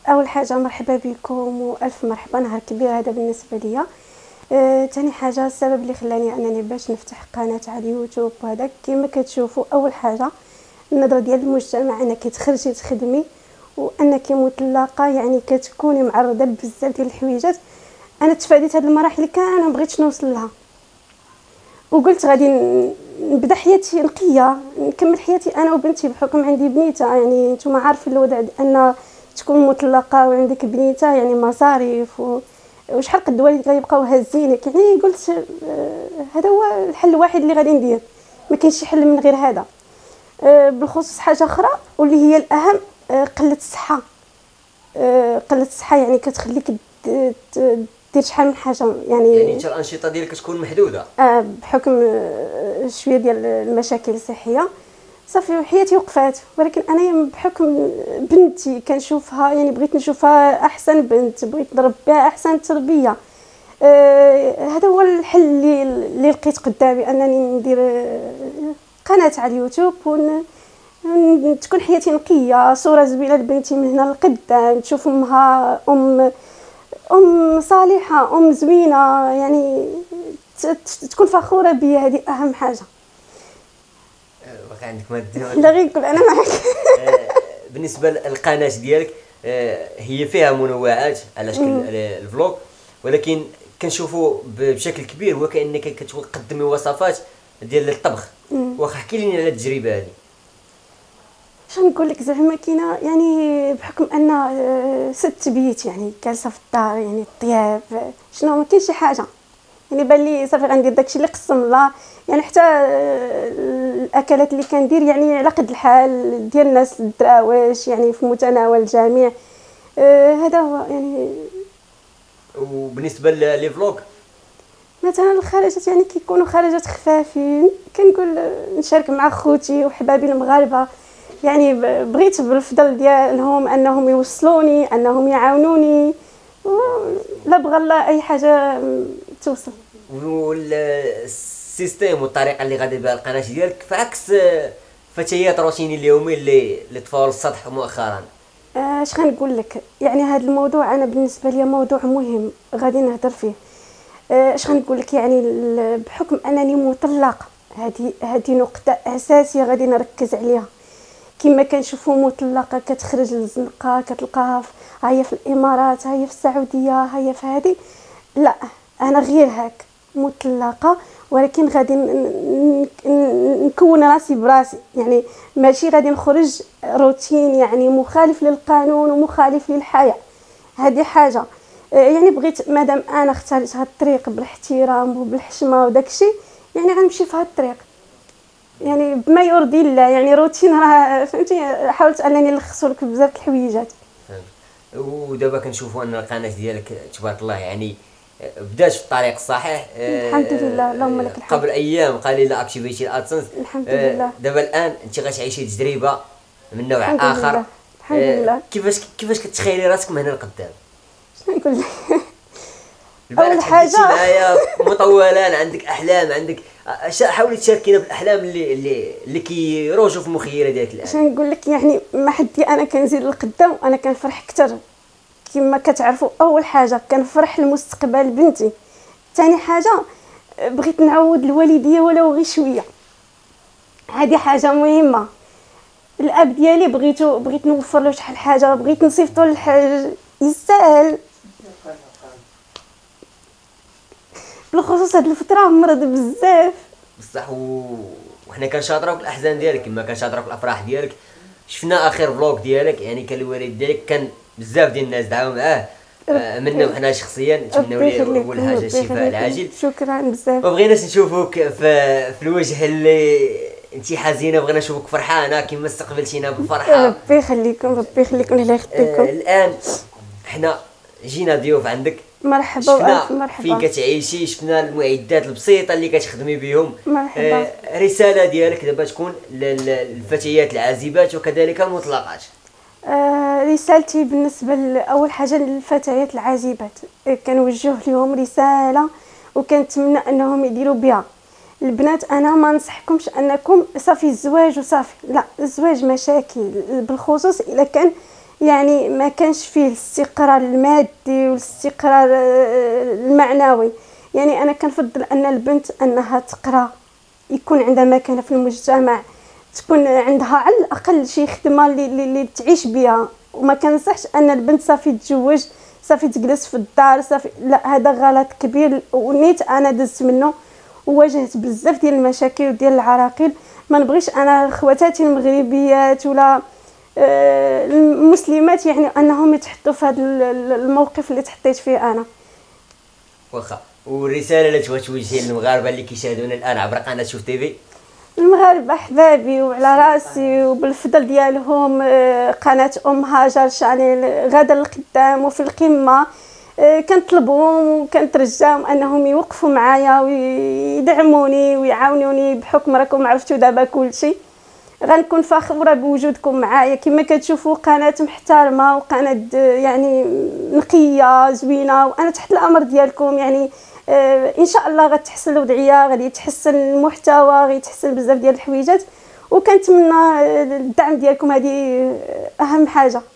اول حاجه مرحبا بكم والف مرحبا، نهار كبير هذا بالنسبه ليا. تاني حاجه السبب اللي خلاني انني باش نفتح قناه على اليوتيوب وهذا كما كتشوفوا، اول حاجه النظره ديال المجتمع انك تخرجي تخدمي وانك مطلقه، يعني كتكوني معرضه لبزاف ديال الحويجات. انا تفاديت هذه المراحل اللي كان ما بغيتش نوصل لها، وقلت غادي نبدا حياتي نقيه، نكمل حياتي انا وبنتي بحكم عندي بنيته. يعني نتوما عارفين الوضع ان تكون مطلقه وعندك بنيته، يعني مصاريف وشحال قد والديك غيبقاو هازينك. يعني قلت هذا هو الحل الوحيد اللي غادي ندير، ما كاينش شي حل من غير هذا. بالخصوص حاجه اخرى واللي هي الاهم، قله الصحه. قله الصحه يعني كتخليك دير شحال من حاجه، يعني انت الانشطه ديالك كتكون محدوده بحكم شويه ديال المشاكل الصحيه. صافي حياتي وقفات، ولكن انا بحكم بنتي كنشوفها، يعني بغيت نشوفها احسن بنت، بغيت نربيها احسن تربيه. هذا هو الحل اللي لقيت قدامي، انني ندير قناه على اليوتيوب تكون حياتي نقيه، صوره زوينه لبنتي من هنا لقدام، تشوف امها ام صالحه، ام زوينه، يعني تكون فخوره بيا. هذه اهم حاجه. واقع عندك ماده لا غير نقول انا معك. بالنسبه للقناه ديالك، هي فيها منوعات على شكل الفلوق، ولكن كنشوفوا بشكل كبير هو كانك كتقدمي وصفات ديال الطبخ. واخا احكي لنا على التجربه هذه. شنو نقول لك، زعما كاينه يعني بحكم ان ست بيت، يعني جالسه في الدار، يعني الطياب شنو ما كاينش شي حاجه، يعني بان لي صافي غندير داكشي اللي قسم الله. يعني حتى الاكلات اللي كندير يعني على قد الحال ديال الناس الدراويش، يعني في متناول الجميع. هذا هو يعني. وبالنسبه لي فلوق مثلا الخرجات يعني كيكونوا خرجات خفافين، كنقول نشارك مع خوتي وحبابي المغاربه، يعني بغيت بالفضل ديالهم انهم يوصلوني، انهم يعاونوني، لا بغى الله اي حاجه توصل. والسيستيم والطريقه اللي غادي بها القناه ديالك فعكس فتيات روتيني اليومي اللي طفاو للسطح مؤخرا. اش غنقول لك، يعني هذا الموضوع انا بالنسبه لي موضوع مهم غادي نهضر فيه. اش غنقول لك، يعني بحكم انني مطلقه، هذه نقطه اساسيه غادي نركز عليها. كما كنشوفوا مطلقه كتخرج للزنقه، كتلقاها هي في الامارات، هي في السعوديه، هي في هذه. لا انا غير هاك مطلقه، ولكن غادي نكون راسي براسي، يعني ماشي غادي نخرج روتين يعني مخالف للقانون ومخالف للحياه. هذه حاجه. يعني بغيت مادام انا اختاريت هاد الطريق بالاحترام وبالحشمه وداكشي، يعني غنمشي في هاد الطريق، يعني بما يرضي الله. يعني روتين راه فهمتي، حاولت انني نلخص لك بزاف الحويجات. ودابا كنشوفوا ان القناه ديالك تبارك الله يعني بدات في الطريق الصحيح. الحمد لله، اللهم لك الحمد. قبل ايام قليله اكتيفيتي الادسنس. الحمد لله. دابا الان انت غتعيشي تجربه من نوع الحمد اخر. لله. الحمد لله. كيفاش كتخيلي راسك من هنا لقدام؟ شنو نقول لك؟ اول حاجه معايا مطولا، عندك احلام، عندك حاولي تشاركينا بالاحلام اللي كيروجوا في المخيله ديالك الان. شنو نقول لك، يعني ما حدي انا كنزيد لقدام وانا كنفرح اكثر. كما كتعرفوا، اول حاجه كنفرح لمستقبل بنتي، ثاني حاجه بغيت نعوض الوالديه ولو غير شويه، هذه حاجه مهمه. الاب ديالي بغيت نوفر له شحال حاجه، بغيت نصيفطو للحاج يستاهل. بالخصوص هاد الفتره مرض بزاف بصح وحنا كنشاطروك الاحزان ديالك كما كنشاطروك الافراح ديالك. شفنا اخر فلوق ديالك، يعني كان الوالد ديالك كان بزاف ديال الناس دعاو معاه، منا وحنا شخصيا نتمنوا ليه اول حاجه الشفاء العاجل. شكرا بزاف. وبغينا نشوفوك في الوجه اللي انت حزينه، بغينا نشوفوك فرحانه كما استقبلتينا بالفرحه. ربي يخليكم، ربي يخليكم، الله يخليكم. الان حنا جينا ضيوف عندك، مرحبا والف مرحبا. فين كتعيشي، شفنا المعدات البسيطه اللي كتخدمي بهم. مرحبا. رساله ديالك دابا تكون للفتيات العازبات وكذلك المطلقات. رسالتي بالنسبه لاول حاجه للفتيات العازبات، كنوجه لهم رساله وكنتمنى انهم يديروا بها. البنات انا ما نصحكمش انكم صافي الزواج وصافي، لا، الزواج مشاكل، بالخصوص الا كان يعني ما كانش فيه الاستقرار المادي والاستقرار المعنوي. يعني انا كنفضل ان البنت انها تقرا، يكون عندها مكانه في المجتمع، تكون عندها على الاقل شي خدمه اللي تعيش بها. وما كنصحش ان البنت صافي تتزوج صافي تجلس في الدار صافي، لا هذا غلط كبير ونيت انا دزت منه وواجهت بزاف ديال المشاكل وديال العراقيل. ما نبغيش انا خواتاتي المغربيات ولا المسلمات يعني انهم يتحطوا في هذا الموقف اللي تحطيت فيه انا. واخا، والرساله اللي تبغى توجهي للمغاربه اللي كيشاهدونا الان عبر قناه شوف تيفي؟ المغاربه احبابي وعلى راسي وبالفضل ديالهم قناه هاجر شانيل غادا للقدام وفي القمه. كنطلبهم وكنترجاهم انهم يوقفوا معايا ويدعموني ويعاونوني، بحكم راكم عرفتوا دابا كلشي. غنكون فخوره بوجودكم معايا. كما كتشوفوا قناه محترمه وقناه يعني نقيه زوينه، وانا تحت الامر ديالكم. يعني ان شاء الله غتحسن الوضعيه، غادي يتحسن المحتوى، غيتحسن بزاف ديال الحويجات، وكنتمنى الدعم ديالكم، هذه اهم حاجه.